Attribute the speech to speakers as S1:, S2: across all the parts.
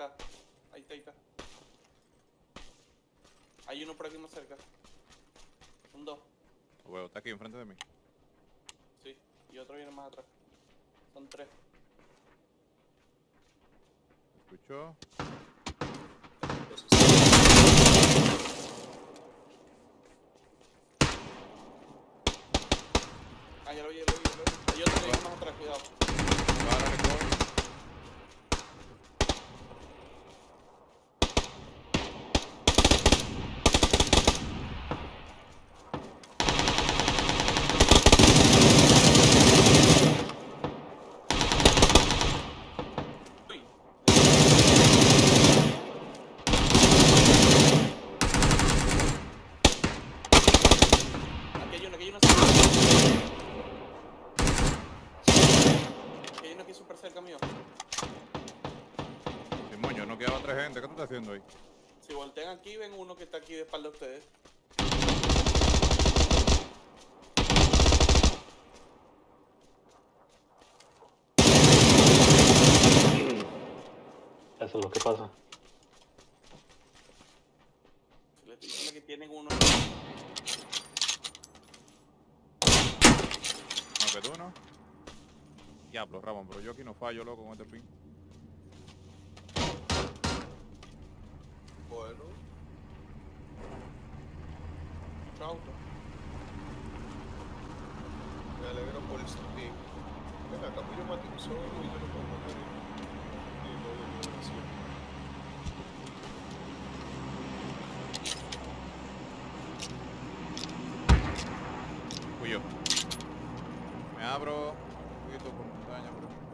S1: acá. Ahí está, ahí está. Hay uno por aquí más cerca. Son dos.
S2: Huevo, está aquí enfrente de mí.
S1: Sí, y otro viene más atrás. Son tres.
S2: ¿Escuchó?
S1: Ah, ya lo vi, ya lo vi, ya lo vi. Hay otro que viene más atrás, cuidado.
S2: Ahora recoge.
S1: Uy. Aquí hay uno, aquí hay uno. Aquí hay uno aquí súper cerca mío.
S2: Simón, yo no quedaba tres gente. ¿Qué tú estás haciendo ahí?
S1: Si voltean aquí, ven uno que está aquí de espalda de ustedes.
S3: Eso es lo que pasa.
S1: Si les estoy diciendo que tienen uno.
S2: No, que tú no. Diablo, Ramón, pero yo aquí no fallo, loco, con este pin.
S4: Bueno,
S1: Mucho auto.
S4: me alegro por el stream. Ven acá, pues yo maté un solo y yo no puedo matar. Y no de decir.
S2: Fui yo. Me abro un poquito por montaña por aquí.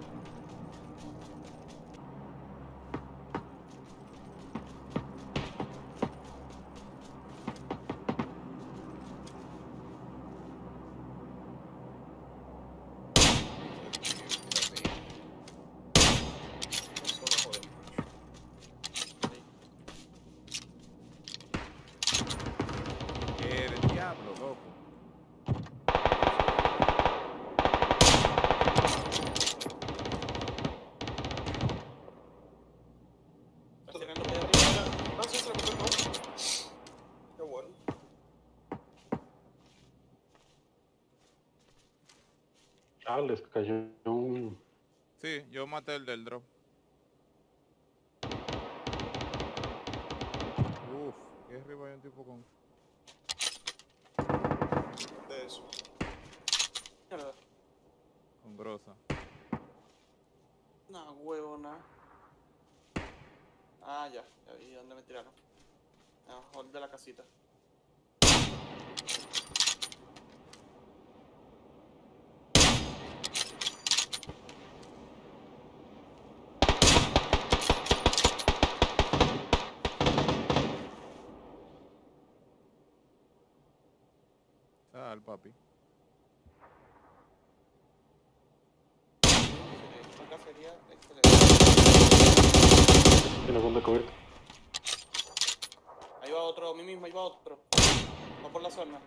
S2: El diablo, loco.
S1: Estás tirando para allá arriba.
S4: Ah, sí, se lo mató, no. Qué bueno.
S3: Ah, les cayó un...
S2: Sí, yo maté el del drop. Uf, aquí arriba hay un tipo con...
S4: De eso.
S1: Mierda.
S2: con grosa.
S1: No, huevona. Ah, ya vi dónde me tiraron. Mejor de la casita.
S2: Sal, papi.
S1: Acá sería excelente.
S3: Tiene dónde cubrirte.
S1: Ahí va otro, a mí mismo, ahí va otro. Va por la zona.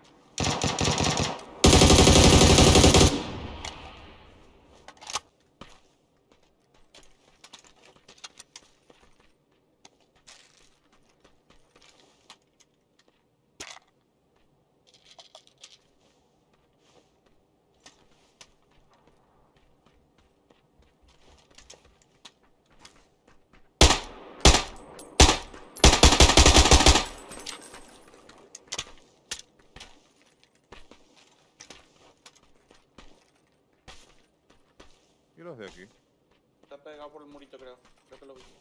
S2: ¿Y los de aquí?
S1: Está pegado por el murito, creo. Creo que lo vi.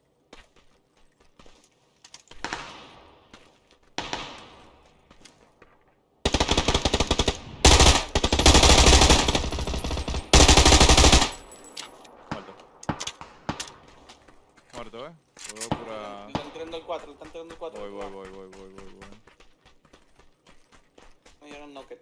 S2: Muerto. Muerto, Puedo curar...
S1: Le están tirando el 4, le están tirando el 4.
S2: Voy.
S1: Me dieron knocket.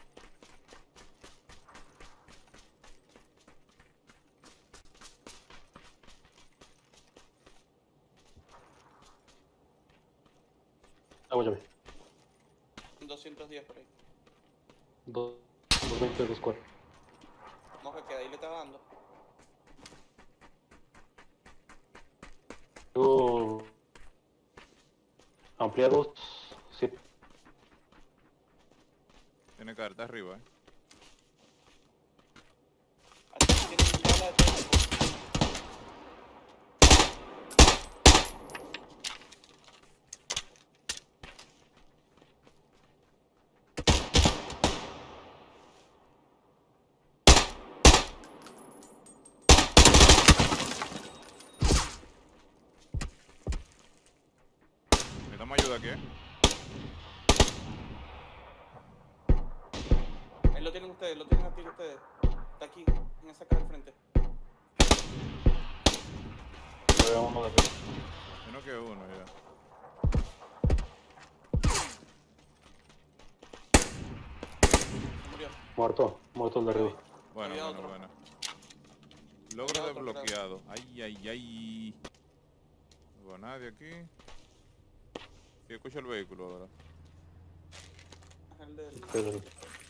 S3: Apóyame.
S1: 210 por ahí.
S3: 220, 24.
S1: No, que queda ahí le está dando.
S3: ampliados. 7.
S2: Tiene carta arriba,
S1: Aquí tienen bala de todo tipo.
S2: Necesitamos ayuda aquí,
S1: Ahí lo tienen ustedes, lo tienen aquí ustedes. Está aquí, en esa casa al frente.
S3: Yo veo uno de arriba.
S2: Yo no quedo uno ya.
S1: Se murió.
S3: Muerto el de arriba.
S2: Bueno,
S1: Había
S2: bueno,
S1: otro.
S2: bueno. Logro
S1: Había otro,
S2: desbloqueado. Ay, ay, ay. No veo a nadie aquí. Sí, escucho el vehículo ahora.
S1: El del...
S3: Pero,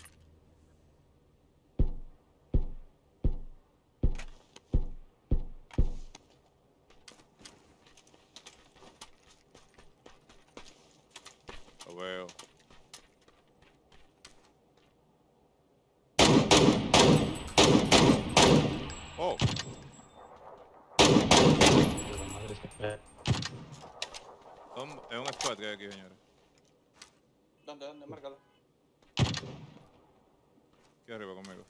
S2: Lo veo. Oh,
S3: la madre se...
S2: es un squad que hay aquí, señores.
S1: ¿Dónde? Márcalo.
S2: Aquí arriba conmigo.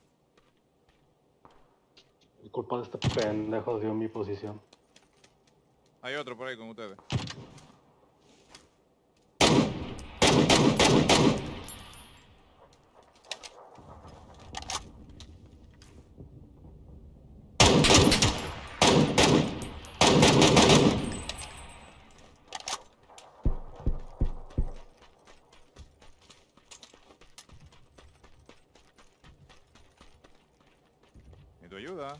S3: Culpa de este pendejo dio mi posición.
S2: Hay otro por ahí con ustedes. Necesito ayuda.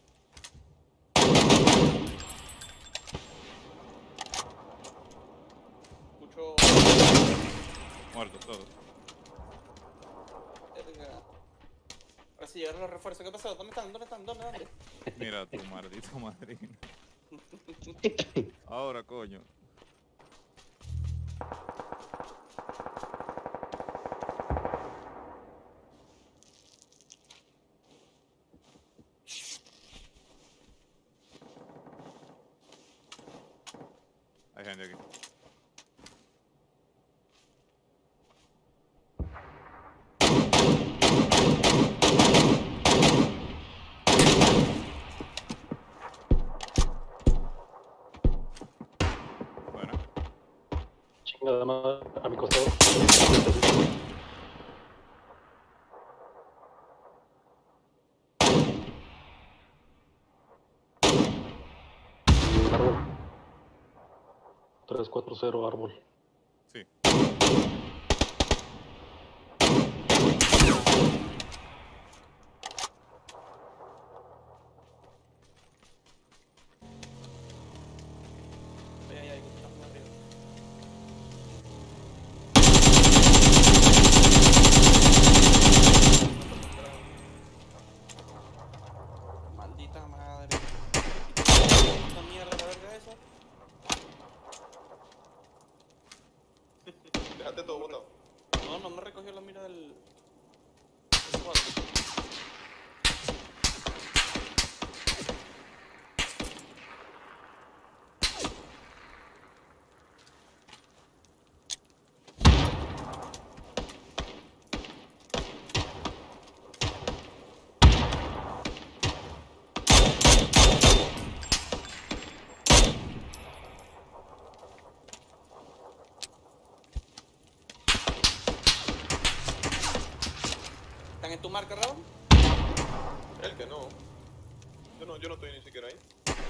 S1: Escucho...
S2: Muertos todos.
S1: Verga. Ahora sí llegaron los refuerzos. ¿Qué pasó? ¿Dónde están? ¿Dónde?
S2: Mira tu maldito madrina. Ahora, coño. Hay gente aquí. Bueno,
S3: Chingada madre, a mi costado. Árbol. 340 árbol.
S2: sí.
S1: Ahí, estamos arriba. Maldita madre. Esta mierda, la verga esa.
S4: Déjate todo botado.
S1: No me recogió la mira del cuadro. ¿Están en tu marca, Raúl?
S4: El que no. Yo no estoy ni siquiera ahí.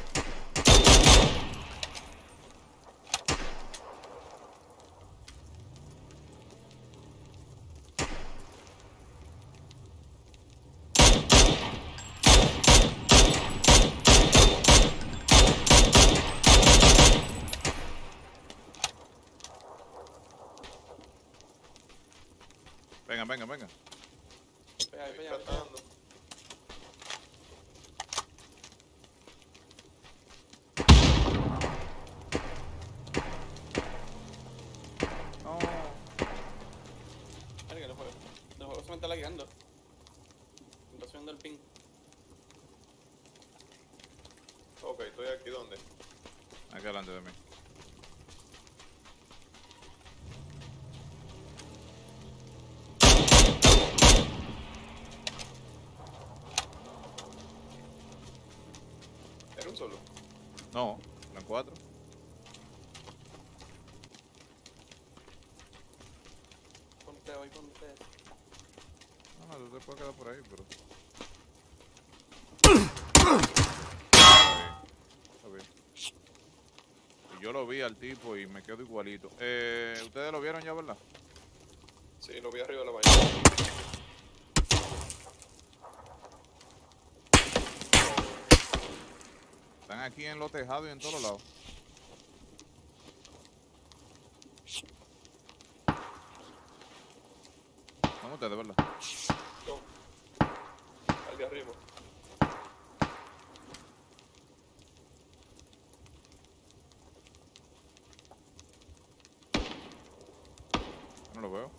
S2: Venga.
S1: Pega,
S4: Estoy
S1: pega.
S4: tratando. Ok, estoy aquí, ¿dónde?
S2: Aquí delante de mí.
S4: ¿Era un solo?
S2: No, eran 4.
S1: Ponte hoy, ponte.
S2: No, tú te puedes quedar por ahí, pero... Está bien. Y yo lo vi al tipo y me quedo igualito. Ustedes lo vieron ya, ¿verdad?
S4: Sí, lo vi arriba de la mañana.
S2: Están aquí en los tejados y en todos lados. Son ustedes, ¿verdad?
S4: No. Al de arriba.
S2: No lo veo.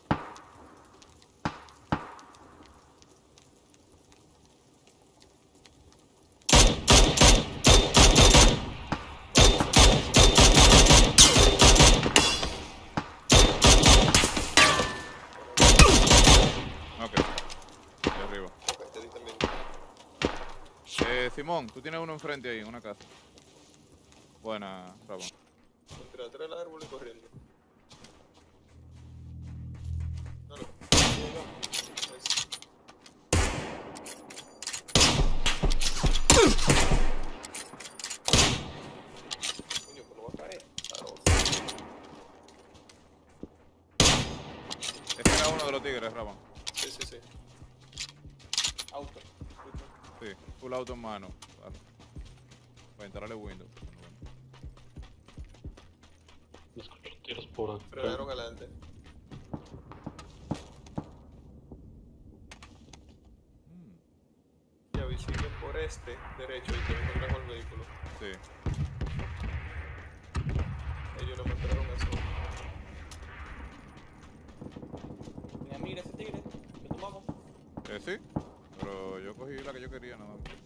S2: Ok, de arriba.
S4: Ok, te di también.
S2: Simón, tú tienes uno enfrente ahí, en una casa. Buena, Ramón.
S4: Entre atrás del árbol y corriendo. No, no. Es- Coño, pues no va a caer. Claro.
S2: Este era uno de los tigres, Ramón.
S4: Sí, sí, sí.
S1: Auto.
S2: Sí, full auto en mano. Vale. Para instalarle Windows.
S3: Me escucho tiros por acá.
S4: Frenaron adelante. Ya vi, siguen por este, derecho, y te encuentran con el vehículo.
S2: Sí.
S4: Ellos lo mataron a su.
S1: Mira, mira ese tigre. Lo tomamos.
S2: Sí, pero yo cogí la que yo quería nada más.